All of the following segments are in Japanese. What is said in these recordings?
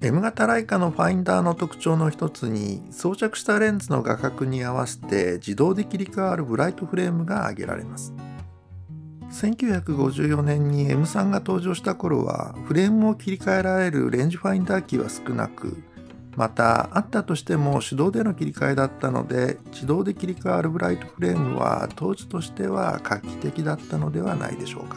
M 型ライカのファインダーの特徴の一つに、装着したレンズの画角に合わせて自動で切り替わるブライトフレームが挙げられます。1954年に M3 が登場した頃は、フレームを切り替えられるレンジファインダー機は少なく、またあったとしても手動での切り替えだったので、自動で切り替わるブライトフレームは当時としては画期的だったのではないでしょうか。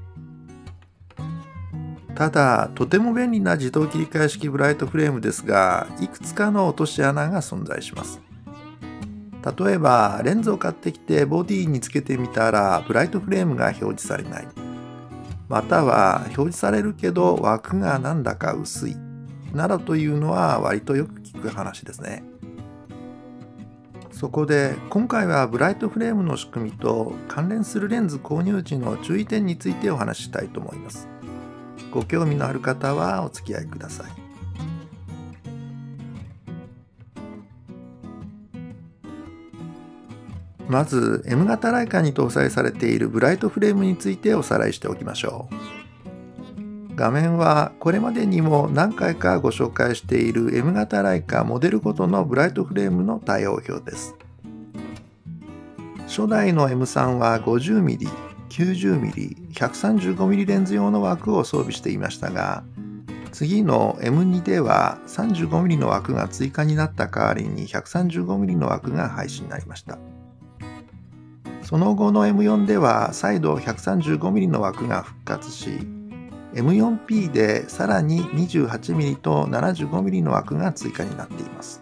ただ、とても便利な自動切り替え式ブライトフレームですが、いくつかの落とし穴が存在します。例えば、レンズを買ってきてボディにつけてみたら、ブライトフレームが表示されない。または、表示されるけど枠がなんだか薄い。などというのは割とよく聞く話ですね。そこで、今回はブライトフレームの仕組みと関連するレンズ購入時の注意点についてお話ししたいと思います。ご興味のある方はお付き合いください。まず M 型ライカに搭載されているブライトフレームについておさらいしておきましょう。画面はこれまでにも何回かご紹介している M 型ライカモデルごとのブライトフレームの対応表です。初代の M3 は 50mm、90mm、135mm レンズ用の枠を装備していましたが、次の M2 では 35mm の枠が追加になった代わりに 135mm の枠が廃止になりました。その後の M4 では再度 135mm の枠が復活し、M4P でさらに 28mm と 75mm の枠が追加になっています。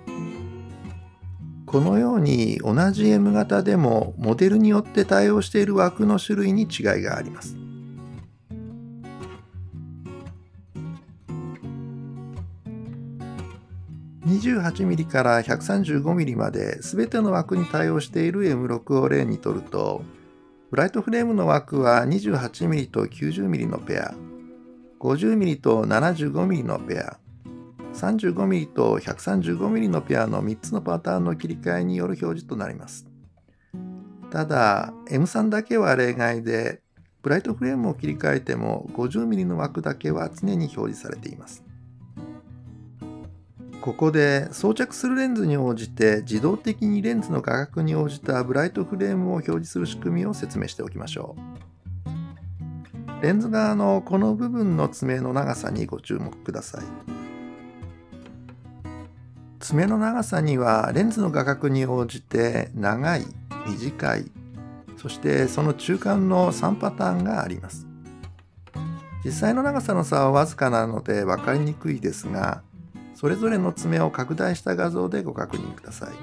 このように同じ M 型でもモデルによって対応している枠の種類に違いがあります。28mm から 135mm まで全ての枠に対応している M6 を例にとると、ブライトフレームの枠は 28mm と 90mm のペア、50mm と 75mm のペア、35mm と 135mm のペアの3つのパターンの切り替えによる表示となります。ただ、M3 だけは例外で、ブライトフレームを切り替えても 50mm の枠だけは常に表示されています。ここで装着するレンズに応じて自動的にレンズの画角に応じたブライトフレームを表示する仕組みを説明しておきましょう。レンズ側のこの部分の爪の長さにご注目ください。爪の長さにはレンズの画角に応じて長い、短い、そしてその中間の3パターンがあります。実際の長さの差はわずかなので分かりにくいですが、それぞれの爪を拡大した画像でご確認ください。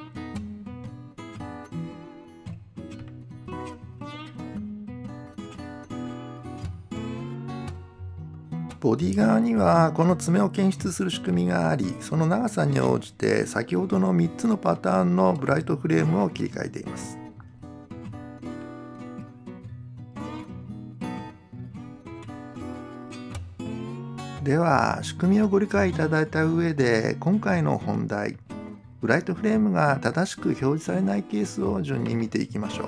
ボディ側にはこの爪を検出する仕組みがあり、その長さに応じて先ほどの3つのパターンのブライトフレームを切り替えています。では、仕組みをご理解いただいた上で、今回の本題、ブライトフレームが正しく表示されないケースを順に見ていきましょう。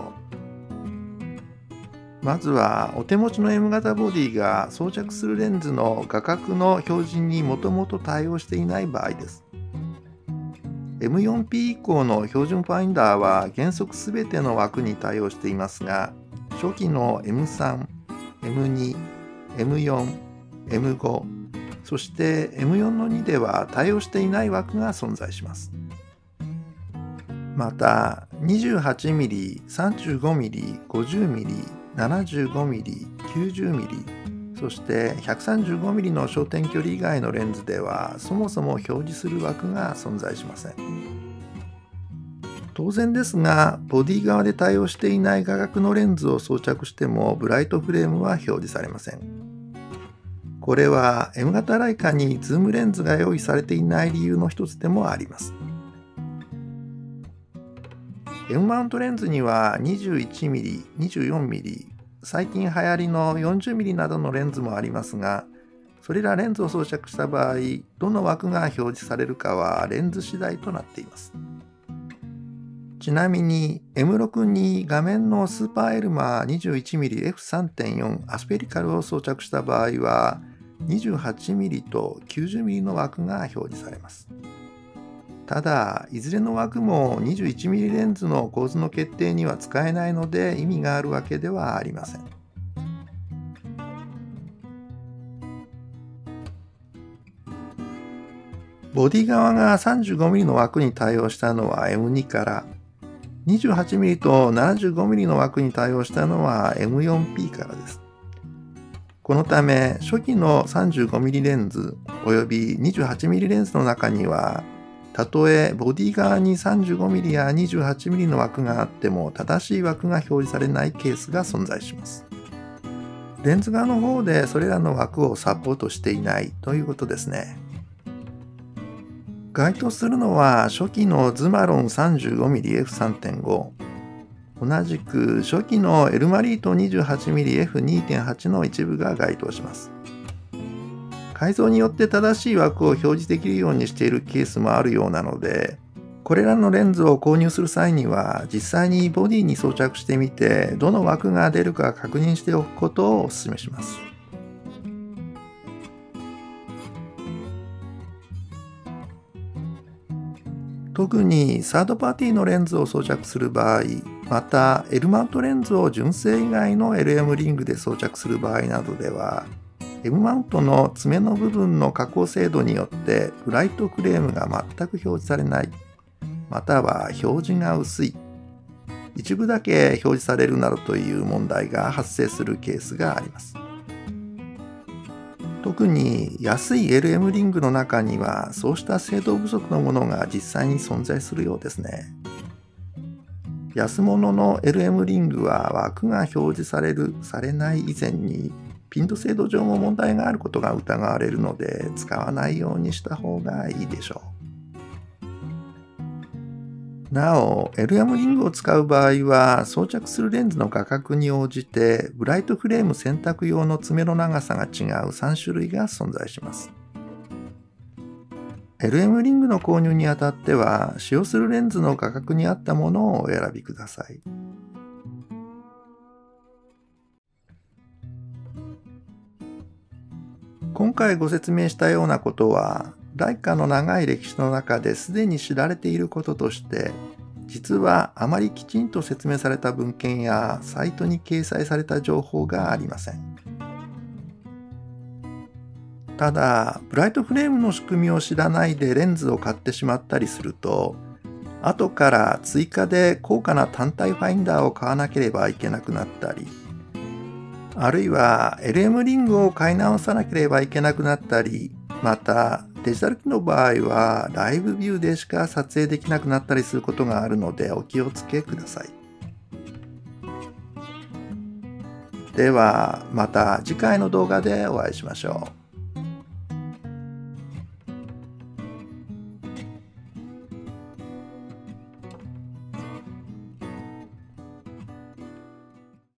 まずは、お手持ちの M 型ボディが装着するレンズの画角の表示にもともと対応していない場合です。M4P 以降の標準ファインダーは原則すべての枠に対応していますが、初期の M3、M2、M4、M5、そして M4 の2では対応していない枠が存在します。また 28mm、35mm、50mm、75mm、90mm、そして 135mm の焦点距離以外のレンズではそもそも表示する枠が存在しません。当然ですが、ボディ側で対応していない画角のレンズを装着してもブライトフレームは表示されません。これは M 型ライカにズームレンズが用意されていない理由の一つでもあります。M マウントレンズには 21mm、24mm、最近流行りの 40mm などのレンズもありますが、それらレンズを装着した場合、どの枠が表示されるかはレンズ次第となっています。ちなみに M6 に画面のスーパーエルマー 21mm F3.4 アスペリカルを装着した場合は、 28mm と 90mm の枠が表示されます。ただ、いずれの枠も 21mm レンズの構図の決定には使えないので意味があるわけではありません。ボディ側が 35mm の枠に対応したのは M2 から、28mm と 75mm の枠に対応したのは M4P からです。このため、初期の 35mm レンズおよび 28mm レンズの中には、たとえボディ側に 35mm や 28mm の枠があっても正しい枠が表示されないケースが存在します。レンズ側の方でそれらの枠をサポートしていないということですね。該当するのは初期のズマロン 35mmF3.5、同じく初期のエルマリート 28mmF2.8 の一部が該当します。改造によって正しい枠を表示できるようにしているケースもあるようなので、これらのレンズを購入する際には実際にボディに装着してみてどの枠が出るか確認しておくことをお勧めします。特にサードパーティーのレンズを装着する場合、また L マウントレンズを純正以外の LM リングで装着する場合などでは、M マウントの爪の部分の加工精度によってブライトフレームが全く表示されない、または表示が薄い、一部だけ表示されるなどという問題が発生するケースがあります。特に安い LM リングの中にはそうした精度不足のものが実際に存在するようですね。安物の LM リングは枠が表示される、されない以前にピント精度上も問題があることが疑われるので使わないようにした方がいいでしょう。なお、LM リングを使う場合は装着するレンズの価格に応じてブライトフレーム選択用の爪の長さが違う3種類が存在します。LM リングの購入にあたっては使用するレンズの価格に合ったものをお選びください。今回ご説明したようなことはライカの長い歴史の中ですでに知られていることとして、実はあまりきちんと説明された文献やサイトに掲載された情報がありません。ただ、ブライトフレームの仕組みを知らないでレンズを買ってしまったりすると、後から追加で高価な単体ファインダーを買わなければいけなくなったり、あるいは LM リングを買い直さなければいけなくなったり、またデジタル機の場合はライブビューでしか撮影できなくなったりすることがあるのでお気をつけください。ではまた次回の動画でお会いしましょう。